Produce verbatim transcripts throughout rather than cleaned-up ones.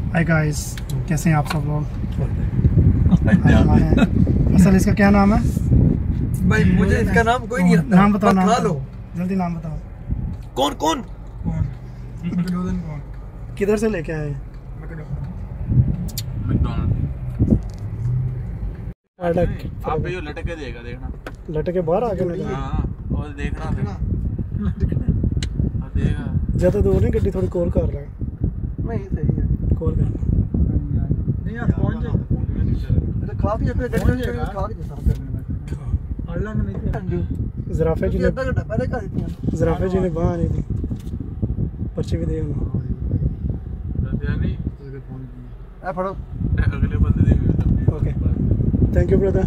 Hi guys, कैसे हैं आप सब लोग? असल इसका क्या नाम है भाई? मुझे इसका नाम कोई नहीं आता। नाम बताओ, नाम खा बताओ, लो जल्दी नाम बताओ। कौन कौन कौन कौन किधर से लेके आए? आप ये लटके देगा, देखना लटके बाहर आ गए। हाँ, और देखना देखना देगा। ज्यादा दूर नहीं, गड्डी थोड़ी कोल कर रहा है। नहीं सही है, कोल कर नहीं आप पहुंच जाओ। तो खा के अपने गड्ढे में खा के साफ करने में अल्लाह में नहीं। ज़राफ़े जी ने आधा घंटा पहले खा देती हैं। ज़राफ़े जी ने बाहर आनी थी, पर्ची भी दे उन्होंने। नहीं ए फड़ो अगले बंदे दे। Okay, thank you brother,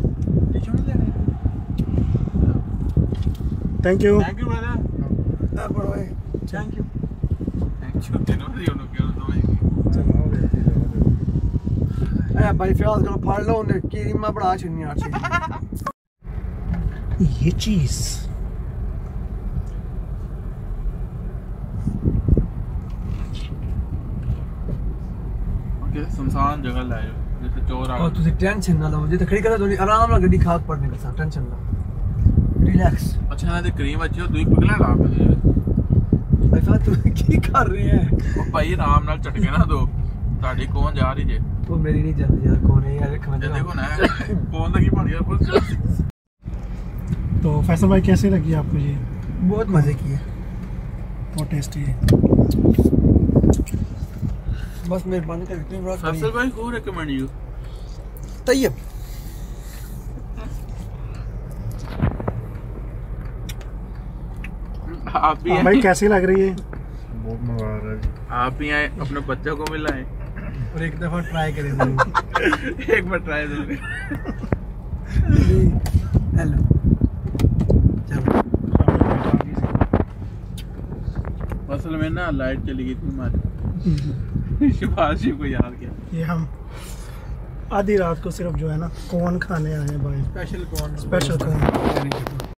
thank you thank you brother. ए फड़ो ए थैंक यू थैंक यू तेनो दियो नो क्यों तो भाई। ए भाई फियाज करो फाड़ लो ने कीमा बड़ा छुनी आ छी। ये चीज़ ओके, सुनसान जगह लाए जैसे चोर आ और तुझे टेंशन ना लो, जे खड़ी कर थोड़ी आराम ਨਾਲ ਗੱਡੀ ਖਾਕ ਪੜਨੇ का सा टेंशन ना रिलैक्स। अच्छा ना ते क्रीम अच्छी हो दुई पिघला ला पे। ऐसा तू की कर रहे हैं? ओ भाई आराम नाल झटके ना दो, ਤੁਹਾਡੀ कौन जा रही जे? वो मेरी नहीं चलती यार, कौन है यार? खमन देखो ना कौन दा की बन गया कुछ। तो फैसल भाई कैसी लगी आपको ये? बहुत मजे की है, बहुत टेस्टी है। बस मेहरबानी करके बड़ा फैसल भाई को रेकमेंड यू तैयब। आप भी भाई कैसी लग रही है? बहुत मजा आ रहा है। आप भी आए, अपने बच्चों को मिलाएं और एक दफा ट्राई करें। एक बार ट्राई करें। हेलो चलो। असल में ना लाइट चली गई थी हमारी, शिवाजी को याद किया। ये हम आधी रात को सिर्फ जो है ना कौन खाने आए हैं भाई, स्पेशल कौन स्पेशल कौन।